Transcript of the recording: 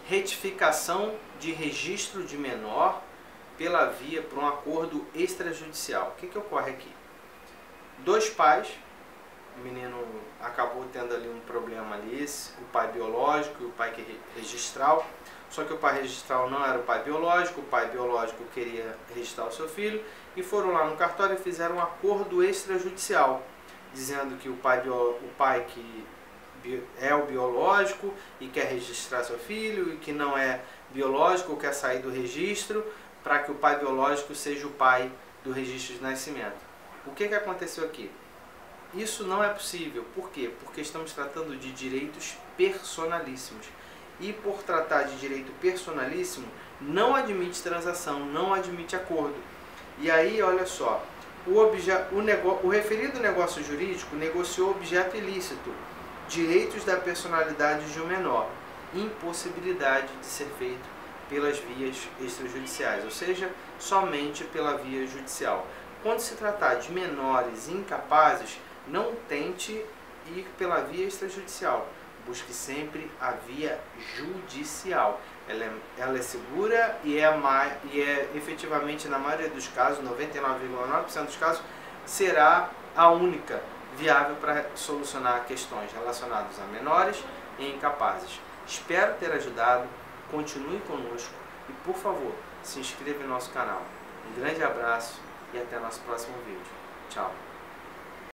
retificação de registro de menor pela via por um acordo extrajudicial. O que ocorre aqui? Dois pais, o menino acabou tendo ali um problema ali, o pai biológico e o pai registral, só que o pai registral não era o pai biológico queria registrar o seu filho, e foram lá no cartório e fizeram um acordo extrajudicial, dizendo que o pai que é o biológico e quer registrar seu filho, e que não é biológico ou quer sair do registro, para que o pai biológico seja o pai do registro de nascimento. O que aconteceu aqui? Isso não é possível. Por quê? Porque estamos tratando de direitos personalíssimos. E por tratar de direito personalíssimo, não admite transação, não admite acordo. E aí, olha só, o referido negócio jurídico negociou objeto ilícito, direitos da personalidade de um menor, impossibilidade de ser feito pelas vias extrajudiciais, ou seja, somente pela via judicial. Quando se tratar de menores incapazes, não tente ir pela via extrajudicial. Busque sempre a via judicial. Ela é segura e é efetivamente, na maioria dos casos, 99,9% dos casos, será a única viável para solucionar questões relacionadas a menores e incapazes. Espero ter ajudado. Continue conosco e, por favor, se inscreva no nosso canal. Um grande abraço e até nosso próximo vídeo. Tchau!